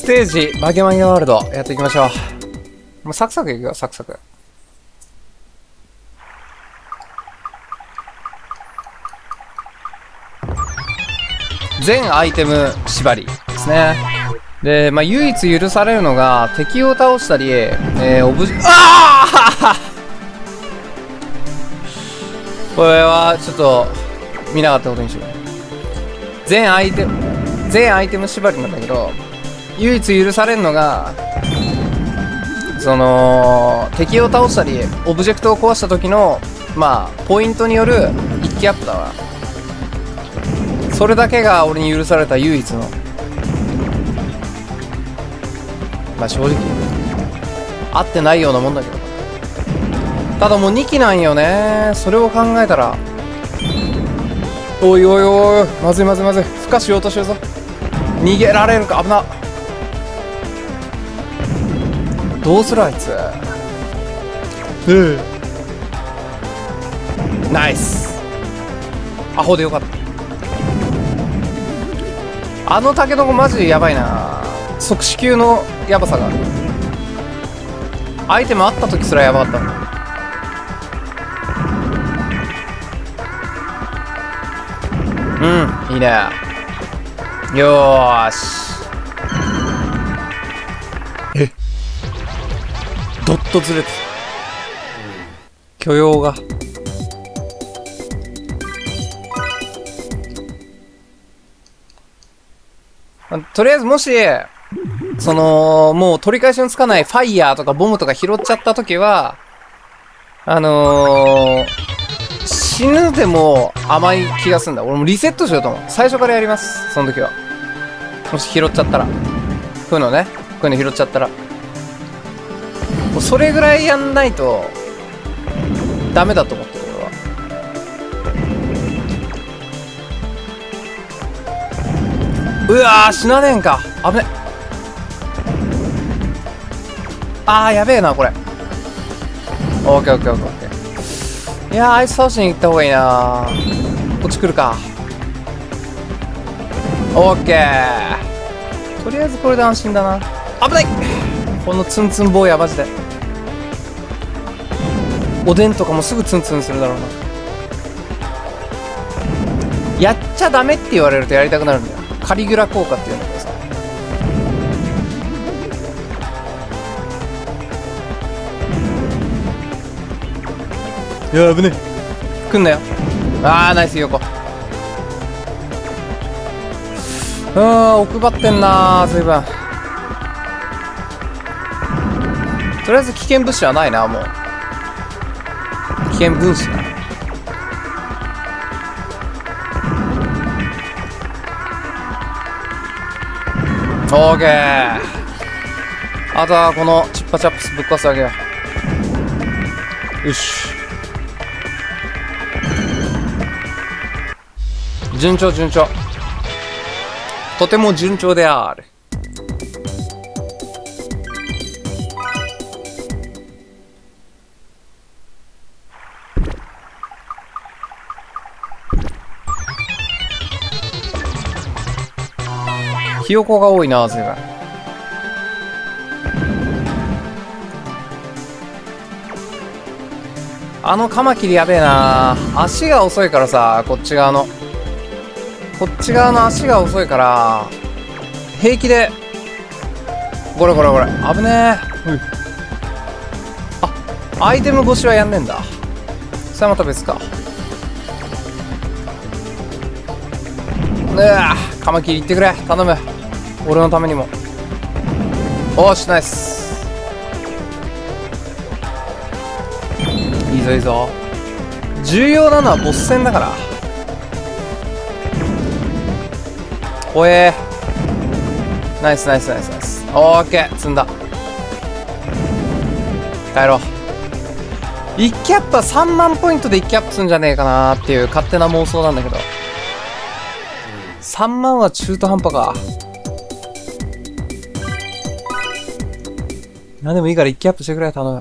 ステージ、バケマゲワールド、やっていきましょう。もうサクサクいくよ、サクサク。全アイテム縛りですね。で、まあ、唯一許されるのが、敵を倒したり、オブジェ、これは、ちょっと、見なかったことにしよう。全アイテム縛りなんだけど、唯一許されるのが、その、敵を倒したり、オブジェクトを壊した時の、まあ、ポイントによる一気アップだわ。それだけが俺に許された唯一の。まあ正直、合ってないようなもんだけど。ただもう2機なんよね。それを考えたら。おいおいおい、まずいまずいまずい。孵化しようとしてるぞ。逃げられるか、危な。どうするあいつ。ナイス。アホでよかった。あのタケノコマジでやばいな。即死級のヤバさがある。アイテムあった時すらやばかったんだ。うん、いいね。よーし。ドットずれて許容が。とりあえずもし、その、もう取り返しのつかないファイヤーとかボムとか拾っちゃったときは、死ぬでも甘い気がするんだ。俺もリセットしようと思う。最初からやります。その時は。もし拾っちゃったら。こういうのね。こういうの拾っちゃったら。もうそれぐらいやんないと、ダメだと思ってる、俺は。うわー、死なねえんか。危ね。あー、やべえな、これ。オッケーオッケーオッケーオッケー。いやー、あいつ倒しに行った方がいいな。こっち来るか。オッケー。とりあえずこれで安心だな。危ない。このツンツン坊やマジで。おでんとかもすぐツンツンするだろうな。やっちゃダメって言われるとやりたくなるんだよ。カリギュラ効果っていうんだけどさ。いや、危ねえ。来んなよ。あー、ナイス、横。奥張ってんなー、随分。とりあえず危険物資はないな、もう。危険分子な。オーケー。あとはこのチッパチャップスぶっ壊すだけよ。よし。順調順調。とても順調である。ひよこが多いな、随分。あのカマキリやべえな。足が遅いからさ、こっち側の足が遅いから、平気で、これこれこれ、危ねえ。あ、アイテム越しはやんねえんだ。それはまた別か。カマキリ行ってくれ、頼む。俺のためにも。おーし、ナイス。いいぞいいぞ。重要なのはボス戦だから。おえー、ナイスナイスナイスナイス。オーケー、積んだ。帰ろう。1キャップは3万ポイントで1キャップするんじゃねえかなーっていう勝手な妄想なんだけど、3万は中途半端か。なんでもいいから1キャップしてくれ、頼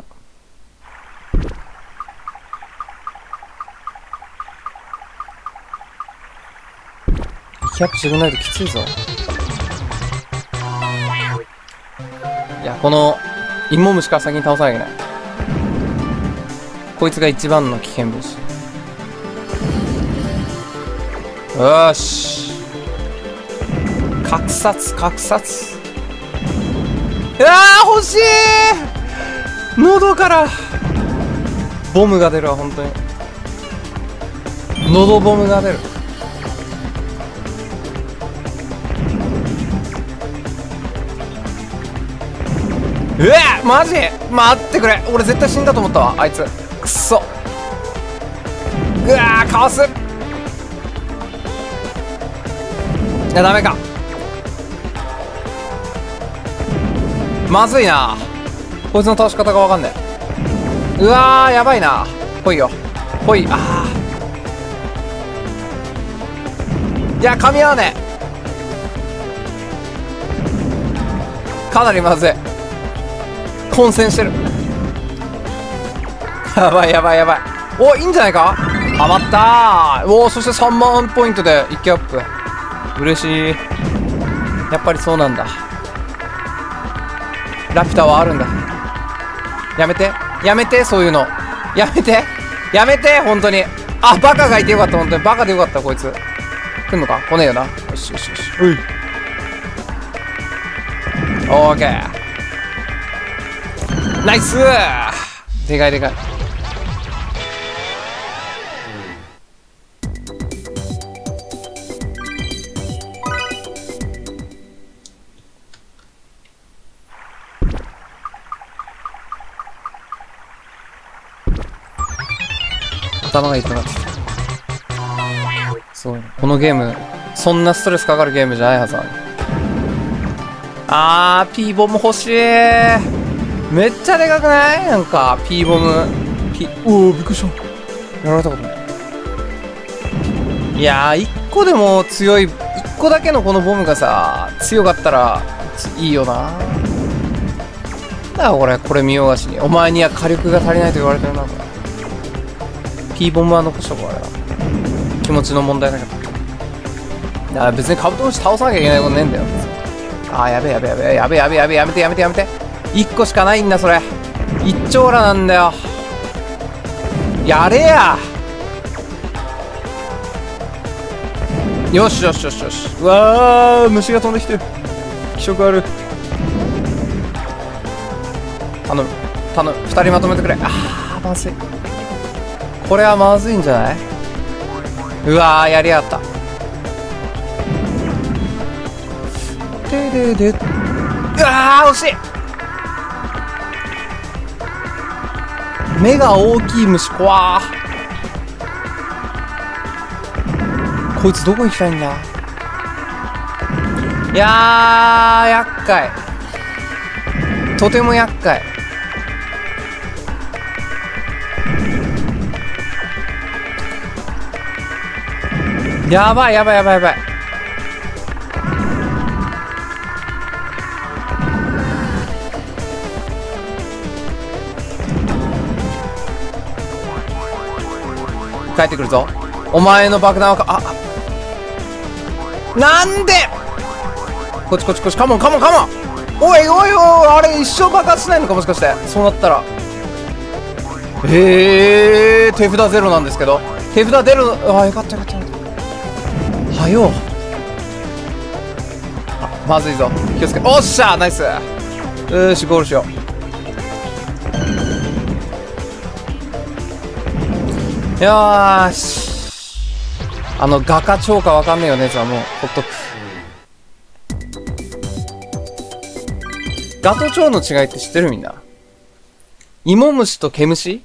む。1キャップしてくんないときついぞ。 いや、この芋虫から先に倒さなきゃいけない。こいつが一番の危険物。よーし、格殺格殺。うわー、欲しい。喉からボムが出るわ、本当に。喉ボムが出る。うわっ、マジ待ってくれ。俺絶対死んだと思ったわ、あいつ。くそ。うわー、かわす。いや、ダメか。まずいな。こいつの倒し方がわかんねえ。うわー、やばいな。来いよ来い。あー、いや、噛み合わねえ。かなりまずい。混戦してる。やばいやばいやばい。お、いいんじゃないか。ハマったー。おお、そして3万ポイントで1キアップ。嬉しい。やっぱりそうなんだ。ラピュタはあるんだ。やめてやめて、そういうのやめてやめて、本当に。あ、バカがいてよかった。本当にバカでよかった。こいつ来んのか。来ねえよな。よしよしよし。オーケー、ナイスー。でかいでかい。頭が痛くなってきた。そう、このゲームそんなストレスかかるゲームじゃないはずなの。あー、P ボム欲しい。めっちゃでかくない？なんか P ボム。おお、びっくりした。やられたことない。いやー、1個でも強い、1個だけのこのボムがさ強かったらいいよな。だからこれ見よがしに、お前には火力が足りないと言われてるな。これ P ボムは残しとこう。あれは気持ちの問題だけど。いや、別にカブトムシ倒さなきゃいけないことねえんだよ。あー、やべえやべえやべえやべえやべえやべえ、やめてやめてやめて。1個しかないんだ、それ。一丁羅なんだよ。やれや。よしよしよしよし。うわー、虫が飛んできてる。気色悪い。頼む頼む、2人まとめてくれ。あー、まずい。これはまずいんじゃない？うわー、やりやがった。ででで、うわー、惜しい。目が大きい虫、怖ー。こいつどこ行きたいんだ。いやー、厄介。とても厄介。やばいやばいやばいやばい。帰ってくるぞ。お前の爆弾はなんで。こっちこっちこっち、カモンカモンカモン。おいおいおい、あれ一生爆発しないのか、もしかして。そうなったら手札ゼロなんですけど。手札出るの。あ、よかったよかったよかった。はよ。あ、まずいぞ、気をつけ。おっしゃー、ナイス。よし、ゴールしよう。よーし。画家超かわかんねえよねやつはもうほっとく。ガと蝶の違いって知ってる？みんな。芋虫と毛虫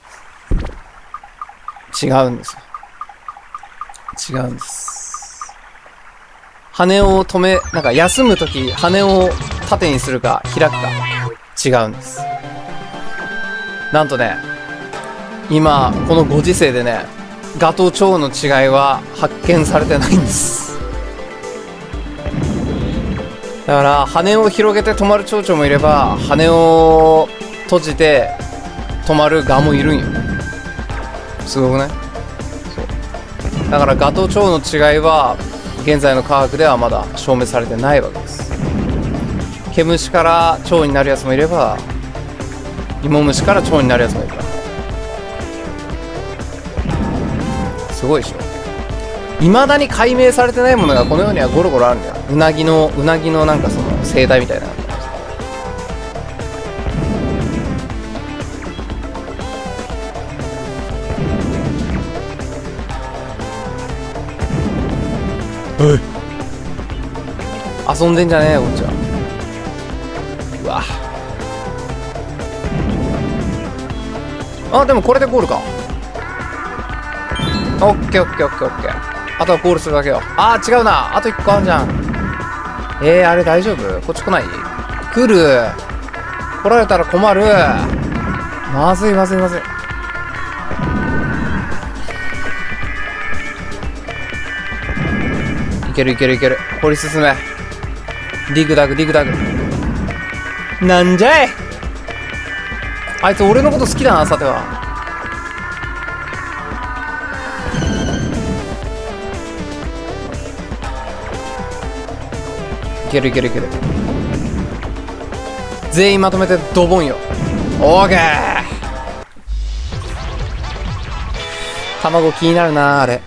違うんですよ。違うんです。羽を止め、なんか休むとき羽を縦にするか開くか違うんです。なんとね、今このご時世でね、ガと蝶の違いは発見されてないんです。だから羽を広げて止まる蝶々もいれば、羽を閉じて止まるガもいるんよ。すごくない？そうだからガと蝶の違いは現在の科学ではまだ証明されてないわけです。 毛虫から蝶になるやつもいれば、芋虫から蝶になるやつもいるから。すごいでしょ。未だに解明されてないものがこの世にはゴロゴロあるんだよ。うなぎのなんかその生態みたいな。おい、遊んでんじゃねえよこっちは。うわ、あ、でもこれでゴールか。オッケーオッケーオッケーオッケー。あとはゴールするだけよ。あー違うな、あと1個あんじゃん。あれ大丈夫？こっち来ない？来る。来られたら困る。まずいまずいまずい。いけるいけるいける。掘り進め。ディグダグディグダグ。なんじゃい、あいつ俺のこと好きだな、さては。いけるいけるいける。全員まとめてドボンよ。オーケー。卵気になるなあれ。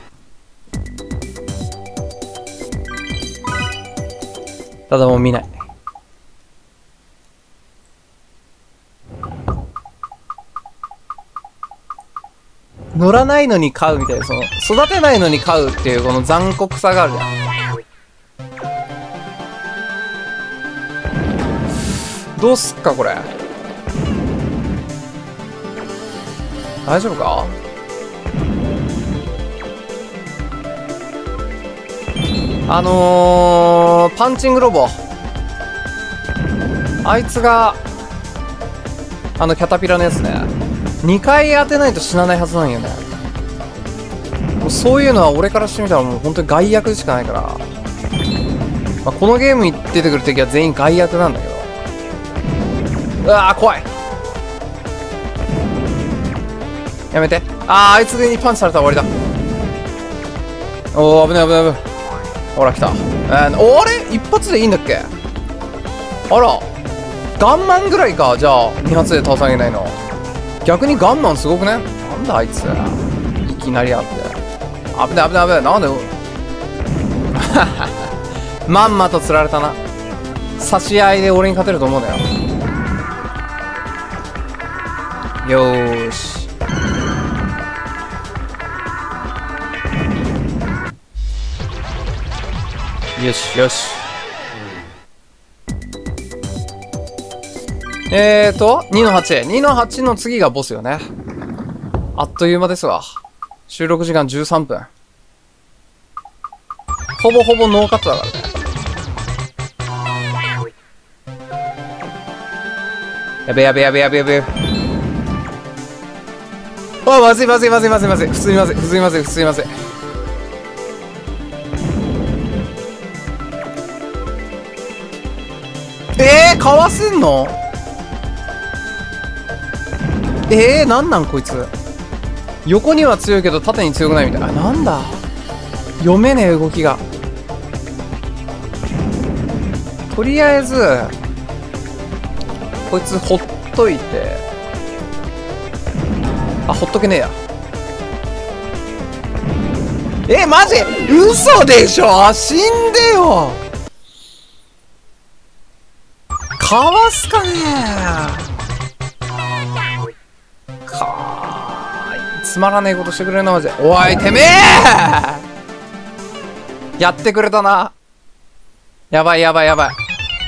ただもう見ない。乗らないのに飼うみたいな、その育てないのに飼うっていうこの残酷さがあるじゃん。どうすっかこれ。大丈夫か？パンチングロボ、あいつがキャタピラのやつね、2回当てないと死なないはずなんよね。もうそういうのは俺からしてみたらもう本当に害悪でしかないから、まあ、このゲームに出てくる敵は全員害悪なんだけど。うわー怖い。やめて。あいつにパンチされたら終わりだ。おー危ない危ない危ない。ほら来た。あれ一発でいいんだっけ？あらガンマンぐらいか。じゃあ2発で倒さなきゃいけないの。逆にガンマンすごくね。なんだあいついきなりあって。危ない危ない危ない。なんでまんまと釣られたな。差し合いで俺に勝てると思うんだよ。よーし。よしよし。2の8。2の8の次がボスよね。あっという間ですわ。収録時間13分。ほぼほぼノーカットだからね。やべやべやべやべやべ。あ、まずいまずいまずいまずいまずい。普通にまずい普通にまずい普通にまずい。かわせんの？なんなんこいつ。横には強いけど縦に強くないみたいな。あ、なんだ読めねえ動きが。とりあえずこいつほっといて、あ、ほっとけねえや。マジ嘘でしょ。死んでよ。かわすかねー。つまらねえことしてくれるなマジで。おいてめえやってくれたな。やばいやばいやばい。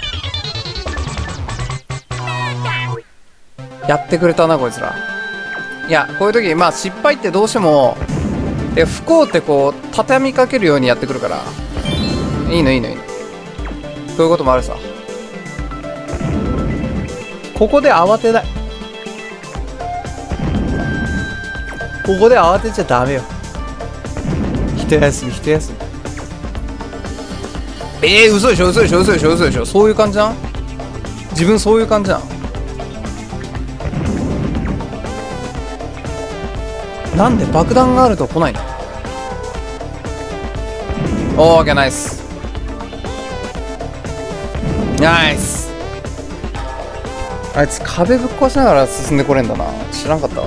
やってくれたなこいつら。いやこういう時まあ失敗ってどうしても不幸ってこう畳みかけるようにやってくるから、いいのいいのいいの。こういうこともあるさ。ここで慌てない。ここで慌てちゃダメよ。一休み一休み。嘘でしょ嘘でしょ嘘でしょ嘘でしょ。そういう感じじゃん。自分そういう感じじゃん。なんで爆弾があると来ないの？オーケーナイスナイス。 あいつ壁ぶっ壊しながら進んでこれんだな。知らんかったわ。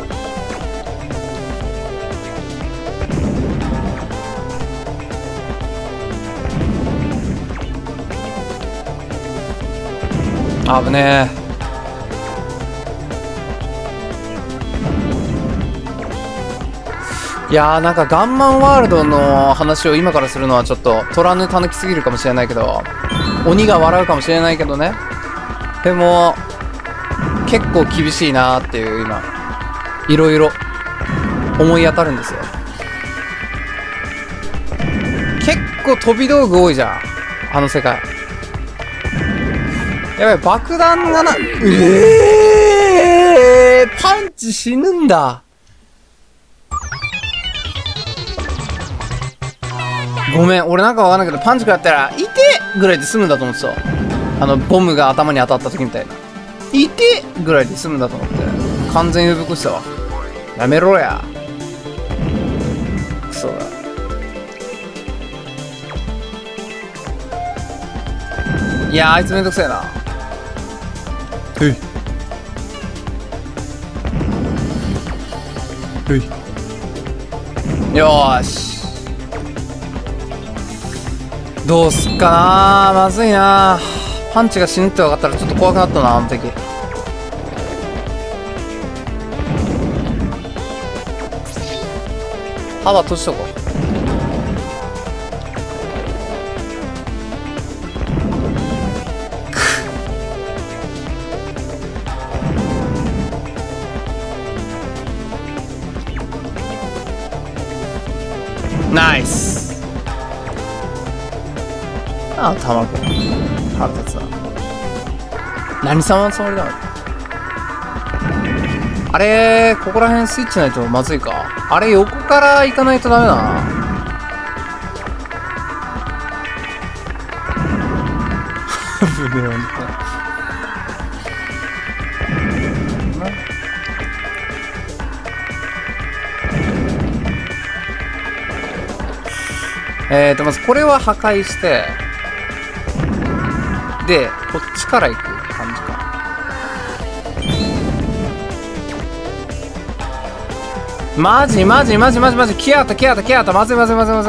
危ねえ。いやー、なんかガンマンワールドの話を今からするのはちょっと取らぬたぬきすぎるかもしれないけど、鬼が笑うかもしれないけどね。でも結構厳しいなーっていう、今いろいろ思い当たるんですよ。結構飛び道具多いじゃん、あの世界。やばい、爆弾がな、パンチ死ぬんだ。ごめん、俺なんかわかんないけど、パンチ食らったら、いてぐらいで済むんだと思ってた。ボムが頭に当たった時みたいな。いてぐらいで済むんだと思って。完全にぶっこしたわ。やめろや。クソだ。いやー、あいつめんどくせえな。ふい。ふい。よーし。どうすっかなー。まずいなー。パンチが死ぬって分かったらちょっと怖くなったな、あの時。肌閉じとこう。ナイス。ああ、卵。腹立つな。何様のつもりだろ。あれ、ここら辺スイッチないとまずいか。あれ、横から行かないとダメだな。危ねえ、ほんと。まずこれは破壊して、で、こっちから行く感じか。マジキアータまずい。おい。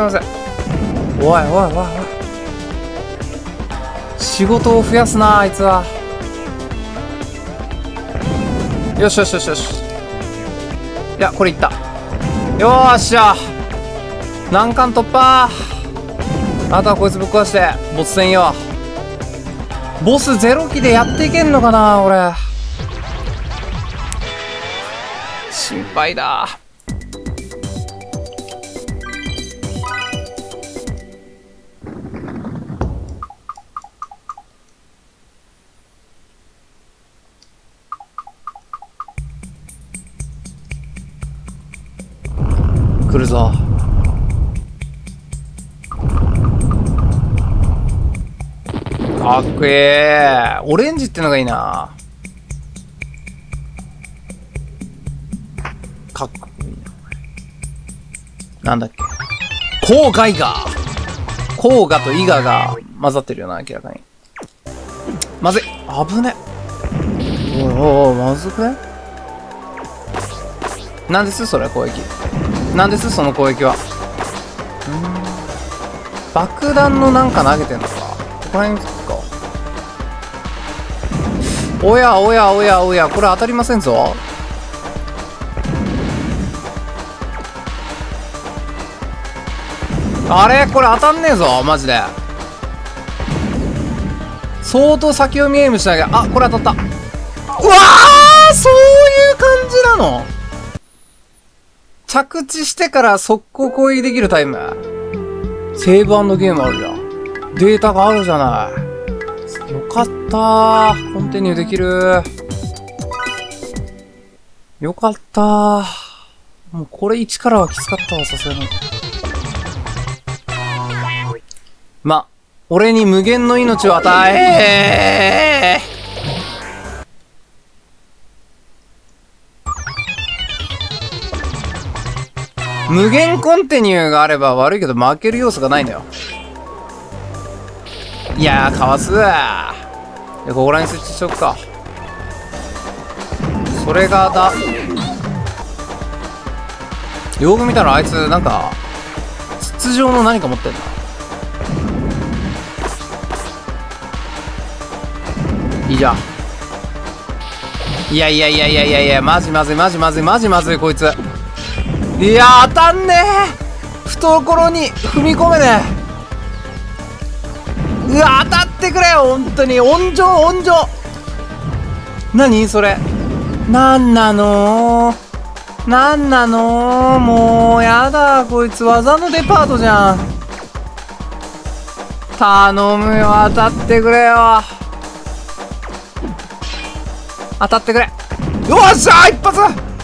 仕事を増やすな、あいつは。よし。いや、これいった。よーっしゃ。難関突破。あとはこいつぶっ壊して、ボス戦よ。ボス0機でやっていけんのかな、俺。心配だ。来るぞ。かっこいい。オレンジってのがいいな。かっこいいな。なんだっけ。コウガイガー。コウガとイガが混ざってるよな、明らかに。まずい。危ね。おい、まずくね。なんですそれ、攻撃。なんですその攻撃は。爆弾のなんか投げてんのか。ここら辺か。おや、これ当たりませんぞ。あれこれ当たんねえぞ、マジで。相当先読みエイムしなきゃ。あ、これ当たった。うわー、そういう感じなの。着地してから速攻攻撃できるタイム。セーブ&ゲームあるじゃん。データがあるじゃない。よかったー。コンティニューできる。よかったー。もうこれ1からはきつかったわ、さすがに。ま、俺に無限の命を与え無限コンティニューがあれば悪いけど負ける要素がないんだよ。いやー、かわす。で、ここらに設置しとくか。 それがだ。よく見たらあいつなんか筒状の何か持ってんな。いいじゃん。いやいやいやいやいやいや、マジまずいマジまずいマジまずいこいつ。いや当たんねえ、懐に踏み込めねえ。うわ当たってくれよ本当に。温情温情。何それ、なんなのなんなの、もうやだこいつ。技のデパートじゃん。頼むよ当たってくれよ、当たってくれ。よっしゃー一発。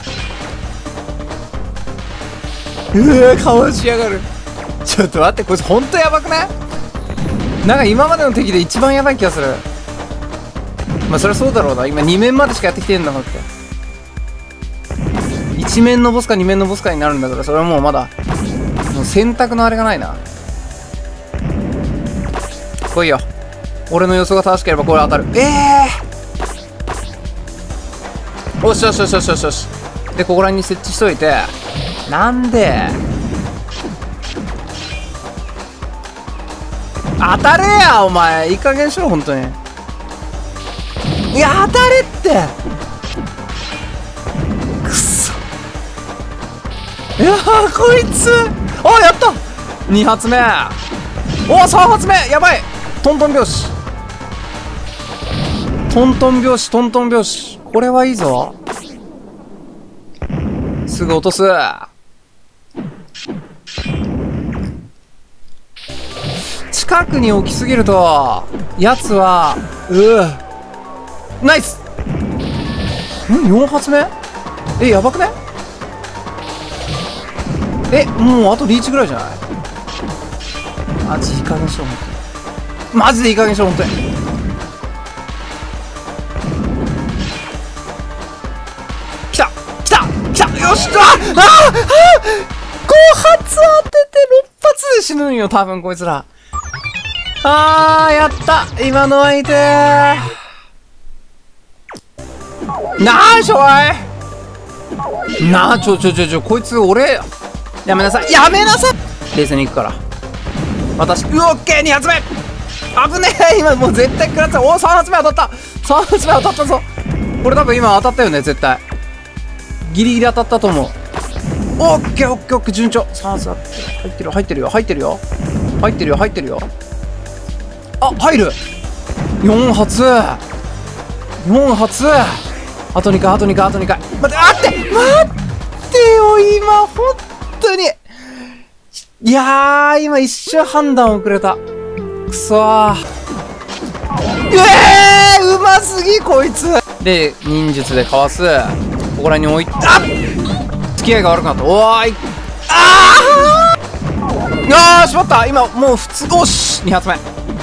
かわしやがる。ちょっと待って、こいつほんとやばくない？なんか今までの敵で一番やばい気がする。まあそりゃそうだろうな、今2面までしかやってきてんだもんって。1面のボスか2面のボスかになるんだから、それはもうまだもう選択のあれがないな。来いよ、俺の予想が正しければこれ当たる。よしよしよしよしよしよし。でここら辺に設置しといて、なんで当たれやお前、いい加減しろ本当に。いや当たれって、くそ。いやこいつ、あやった、2発目、お3発目、やばい、トントン拍子トントン拍子トントン拍子、これはいいぞ。すぐ落とす。近くに置きすぎるとやつはナイス。4発目、やばくね。もうあとリーチぐらいじゃない？マジいい加減しろ本当に、マジでいい加減しろ本当に。来た来た来た、よし、5発当てて6発で死ぬんよ多分こいつら。やった、今の相手なあちょいなあ、こいつ俺やめなさいやめなさい。冷静に行くから私。オッケー2発目危ねえ、今もう絶対食らった。お3発目当たった、3発目当たったぞ。これ多分今当たったよね絶対、ギリギリ当たったと思う。オッケーオッケーオッケー、順調。3発入ってる入ってるよ入ってるよ入ってるよ入ってるよ。あ入る、4発4発、あと2回あと2回あと2回。待って待ってよ、今ほんとに、いやー今一瞬判断遅れた、くそー。うますぎこいつで、忍術でかわす。ここらに置いて、付き合いが悪くなった。おーい、しまった、今もう普通。おし2発目、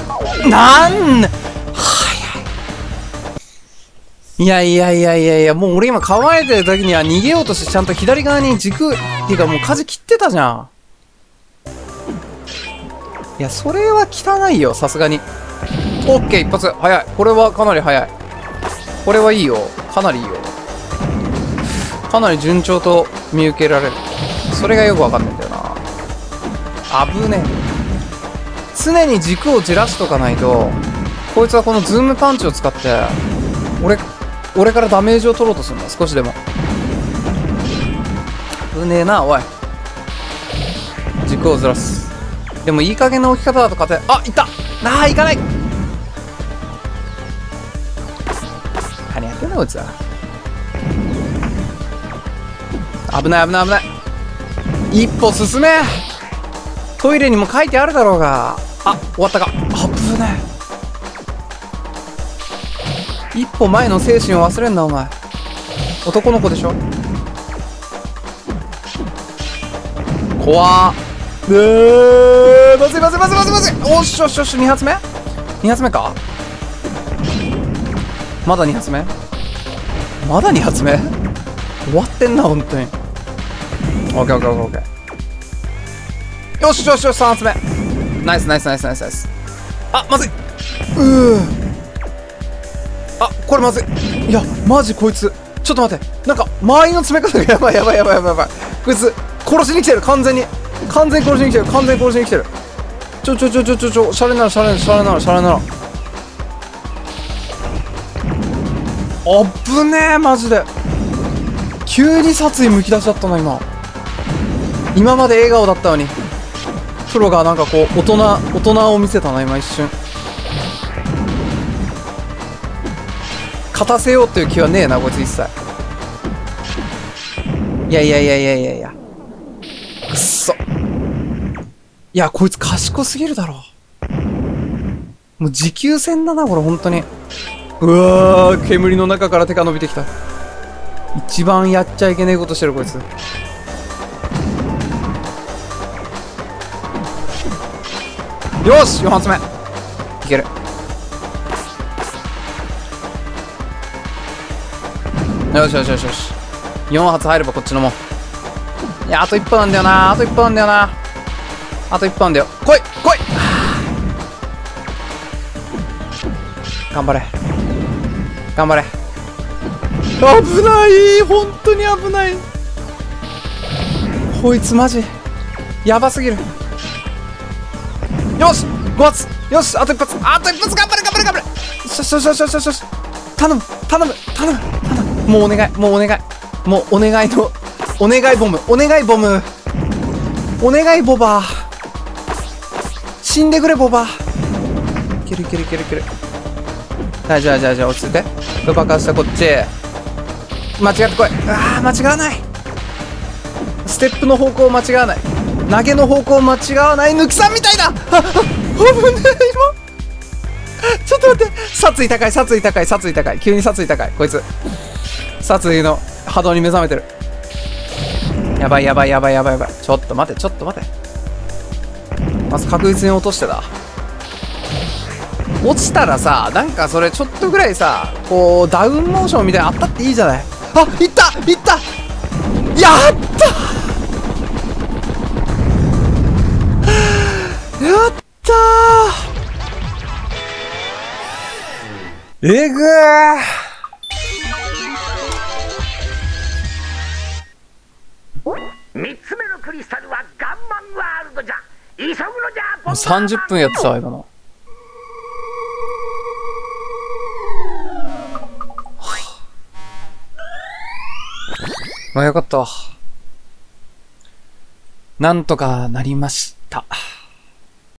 いやいやいやいやいや、もう俺今構えてる時には逃げようとしてちゃんと左側に軸っていうかもう舵切ってたじゃん。いやそれは汚いよさすがに。オッケー一発早い、これはかなり早い、これはいいよ、かなりいいよ、かなり順調と見受けられる。それがよくわかんないんだよな。危ねえ、常に軸をじらしとかないとこいつはこのズームパンチを使って俺からダメージを取ろうとするんだ、少しでも。危ねえなおい、軸をずらす。でもいい加減な置き方だと勝て、いったいかない、何やってんだこいつは。危ない危ない危ない、一歩進め。トイレにも書いてあるだろうが。終わったか。危ねえ、一歩前の精神を忘れんなお前、男の子でしょ。怖ー、まずいまずいまずいまずいまずい。おっしょっしょっしょ、2発目2発目か、まだ2発目まだ2発目、終わってんな本当に。オッケーオッケーオッケー、よしよしよし、3発目、ナイスナイスナイスナイスナイス。まずい、これまずい。いやマジこいつちょっと待って。なんか、周りの詰め方がやばいやばいやばいやばいやばい。こいつ、殺しに来てる、完全に。完全に殺しに来てる、完全に殺しに来てる。シャレなら、シャレなら、シャレなら。あっぶねえ、マジで。急に殺意むき出しだったな、今。今まで笑顔だったのに。プロがなんかこう、大人を見せたな、今一瞬。勝たせようっていう気はねえな、こいつ一切。いや。くっそ。いや、こいつ賢すぎるだろ。もう持久戦だな、これ、ほんとに。うわー、煙の中から手が伸びてきた。一番やっちゃいけねえことしてる、こいつ。よし !4 発目。いける。よし。4発入ればこっちのもん。いや、あと1分なんだよな。あと1分なんだよ。来い頑張れ。危ない。本当に危ない。こいつマジ。やばすぎる。よし !5 発よしあと1発頑張れよし頼むもうお願いの、お願いボムボバー死んでくれボバーいけるはい、じゃあ落ち着いて。爆発したこっち間違ってこい。間違わない。ステップの方向間違わない。投げの方向間違わない。抜きさんみたいだ。危ねえ今ちょっと待って。殺意高い。急に殺意高い。こいつ殺意の波動に目覚めてる。やばい。ちょっと待て。まず確実に落としてだ。落ちたらさ、なんかそれちょっとぐらいさ、こうダウンモーションみたいなのあったっていいじゃない。いったやったえぐー。 3つ目のクリスタルはガンマンワールドじゃ。急ぐのじゃ。 もう30分やってたわ今の。よかったわ。なんとかなりました。